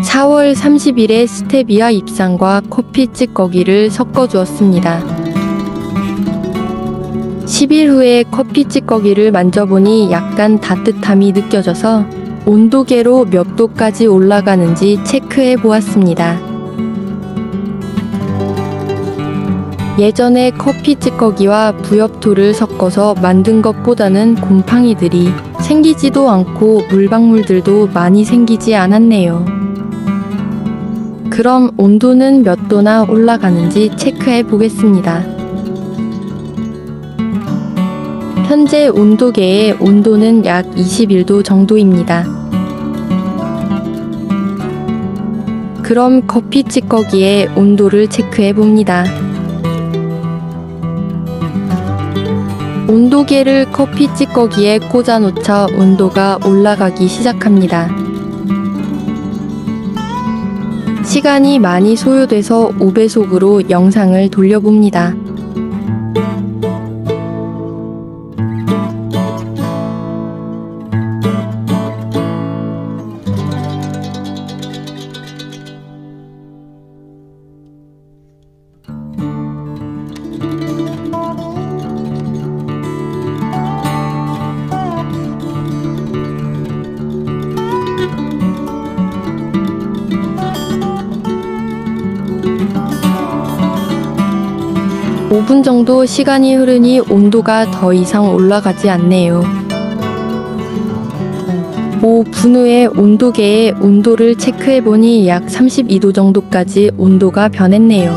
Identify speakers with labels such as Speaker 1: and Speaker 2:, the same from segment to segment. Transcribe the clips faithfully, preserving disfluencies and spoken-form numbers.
Speaker 1: 사월 삼십일에 스테비아 잎상과 커피 찌꺼기를 섞어 주었습니다. 십 일 후에 커피 찌꺼기를 만져보니 약간 따뜻함이 느껴져서 온도계로 몇 도까지 올라가는지 체크해 보았습니다. 예전에 커피 찌꺼기와 부엽토를 섞어서 만든 것보다는 곰팡이들이 생기지도 않고 물방울들도 많이 생기지 않았네요. 그럼 온도는 몇 도나 올라가는지 체크해 보겠습니다. 현재 온도계의 온도는 약 이십일 도 정도입니다. 그럼 커피 찌꺼기의 온도를 체크해 봅니다. 온도계를 커피 찌꺼기에 꽂아 놓자 온도가 올라가기 시작합니다. 시간이 많이 소요돼서 오 배속으로 영상을 돌려봅니다. 오 분 정도 시간이 흐르니 온도가 더 이상 올라가지 않네요. 오 분 후에 온도계의 온도를 체크해보니 약 삼십이 도 정도까지 온도가 변했네요.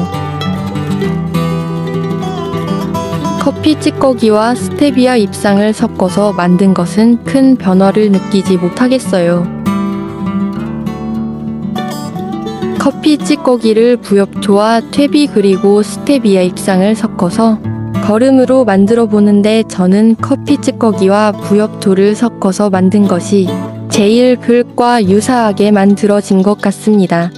Speaker 1: 커피 찌꺼기와 스테비아 잎상을 섞어서 만든 것은 큰 변화를 느끼지 못하겠어요. 커피 찌꺼기를 부엽토와 퇴비 그리고 스테비아 잎상을 섞어서 거름으로 만들어 보는데 저는 커피 찌꺼기와 부엽토를 섞어서 만든 것이 제일 글과 유사하게 만들어진 것 같습니다.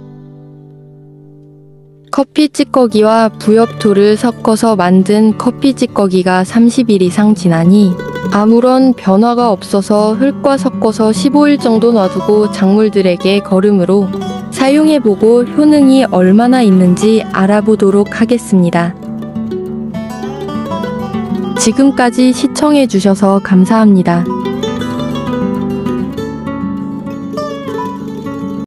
Speaker 1: 커피 찌꺼기와 부엽토를 섞어서 만든 커피 찌꺼기가 삼십 일 이상 지나니 아무런 변화가 없어서 흙과 섞어서 십오 일 정도 놔두고 작물들에게 거름으로 사용해보고 효능이 얼마나 있는지 알아보도록 하겠습니다. 지금까지 시청해주셔서 감사합니다.